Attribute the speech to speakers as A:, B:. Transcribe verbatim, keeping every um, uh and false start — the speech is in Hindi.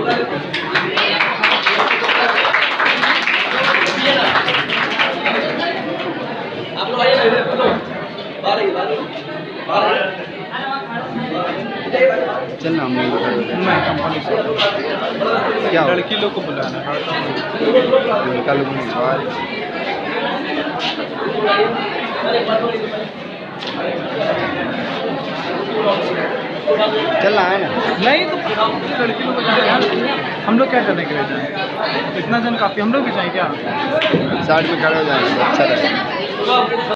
A: चलना हम नहीं कंपनी से क्या लड़की लोग को बुलाना लड़का लोग नहीं बाहर चलना है ना नहीं तो लड़की लोग को जाए हम लोग क्या करने के लिए जाए इतना जन काफ़ी हम लोग भी जाए क्या साइड में खड़े हो जाएंगे अच्छा रहेगा।